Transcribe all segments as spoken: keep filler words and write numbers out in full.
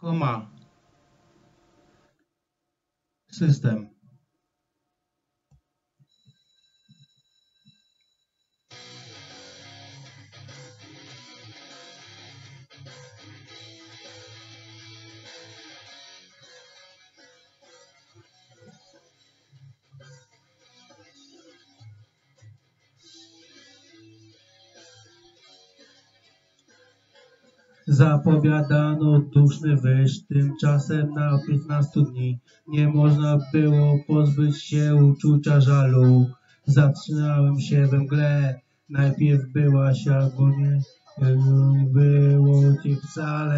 Koma. System. Zapowiadano duszny wyż, tymczasem na piętnaście dni nie można było pozbyć się uczucia żalu. Zatrzymałem się we mgle, najpierw byłaś albo nie, było cię wcale.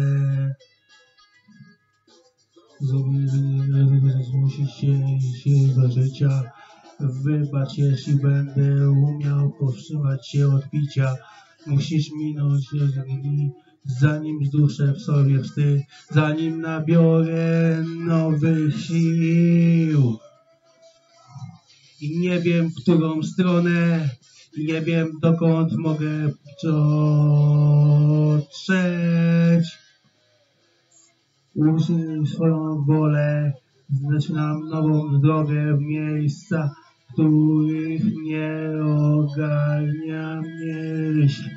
Zmusić się, się do życia, wybacz, jeśli będę umiał powstrzymać się od picia. Musisz minąć dni, zanim zduszę w sobie wstyd, zanim nabiorę nowych sił. I nie wiem, w którą stronę, nie wiem, dokąd mogę dotrzeć. Użyj swoją wolę, zaczynam nową drogę w miejsca, w których nie ogarnia myśl.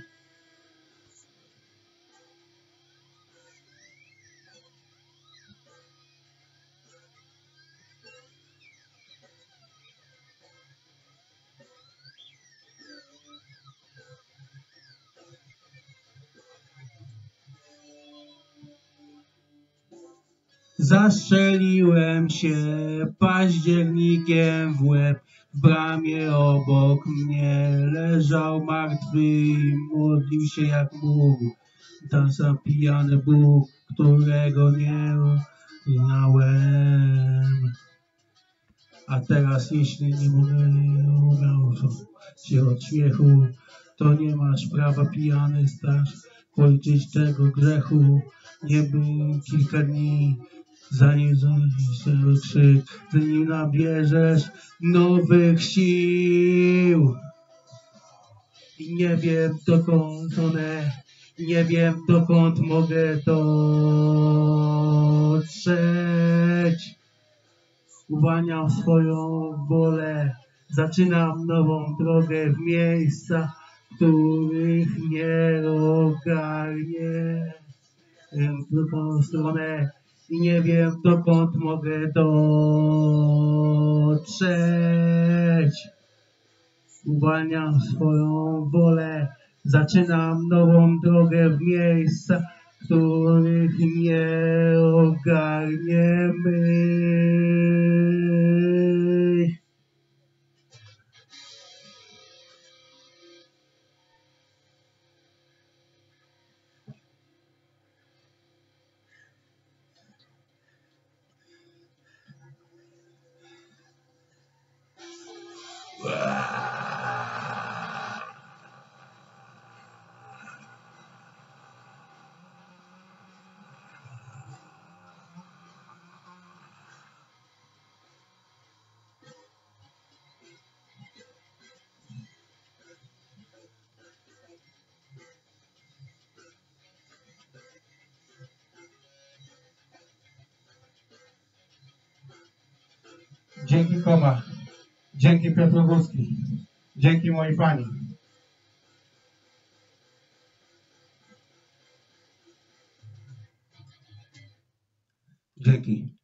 Zastrzeliłem się październikiem w łeb, w bramie obok mnie leżał martwy i modlił się jak mógł. Ten sam pijany Bóg, którego nie znałem. A teraz, jeśli nie mogę się od śmiechu, to nie masz prawa, pijany stać, policzyć tego grzechu. Nie był kilka dni, zanim zanim krzyk, zanim nabierzesz nowych sił. I nie wiem, dokąd one, nie wiem, dokąd mogę dotrzeć. Uwalniam swoją wolę, zaczynam nową drogę w miejsca, w których nie ogarnię. W drugą stronę i nie wiem, dokąd mogę dotrzeć. Uwalniam swoją wolę, zaczynam nową drogę w miejsca, w których nie ogarniemy. Dzięki Koma, dzięki Piotr Górski, dzięki moi fani. Dzięki.